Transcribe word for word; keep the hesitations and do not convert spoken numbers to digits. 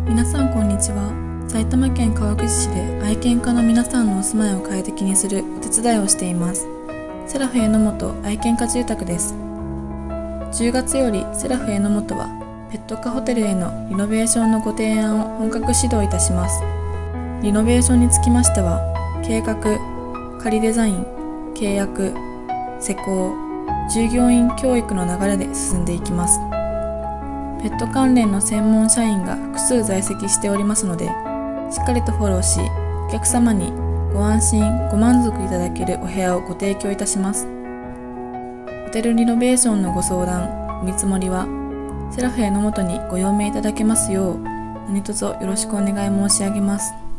皆さんこんにちは。埼玉県川口市で愛犬家の皆さんのお住まいを快適にするお手伝いをしています。セラフ榎本愛犬家住宅です。じゅうがつよりセラフ榎本はペット可ホテルへのリノベーションのご提案を本格始動いたします。リノベーションにつきましては、計画、仮デザイン、契約、施工、従業員教育の流れで進んでいきます。ペット関連の専門社員が複数在籍しておりますので、しっかりとフォローし、お客様にご安心、ご満足いただけるお部屋をご提供いたします。ホテルリノベーションのご相談、お見積もりは、セラフ榎本にご用命いただけますよう、何卒よろしくお願い申し上げます。